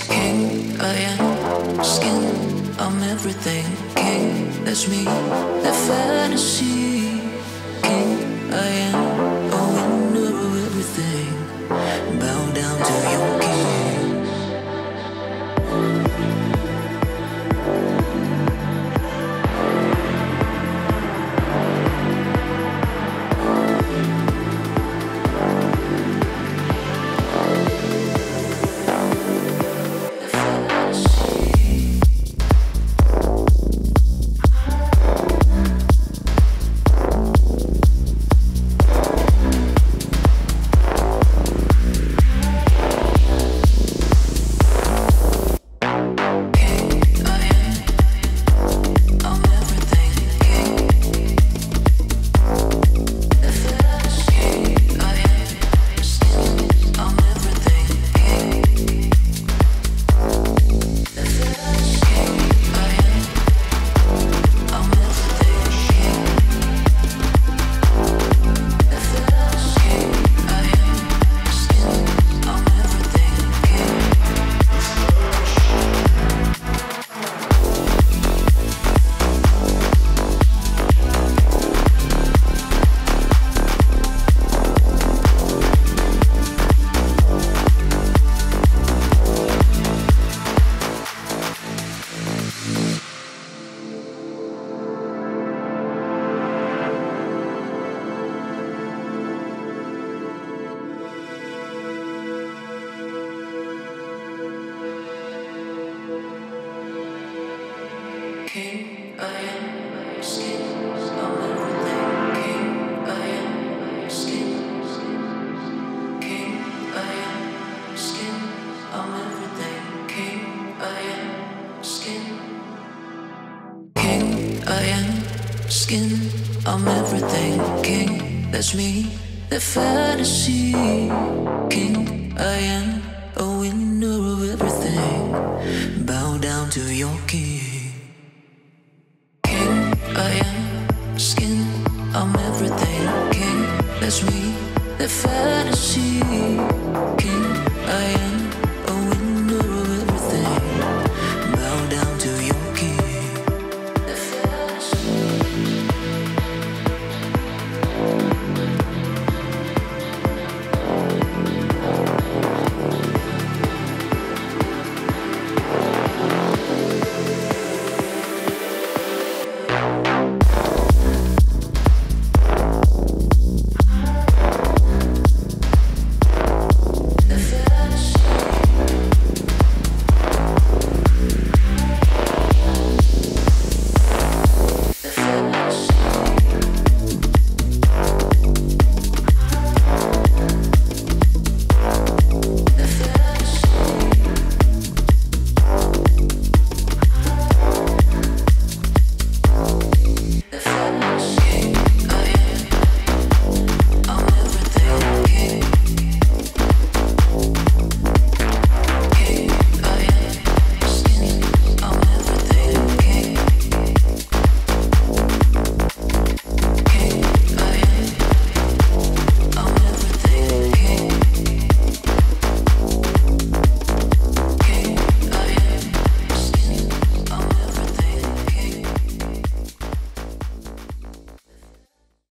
King, I am skin, I'm everything. King, that's me, that fantasy. King, I am a winner of everything. Bow down to your king. King, I am skin, I'm everything. King, I am skin. King, I am skin, I'm everything. King, I am skin. King, I am skin, I'm everything. King, that's me, that fantasy. King, I am a winner of everything. Bow down to your king.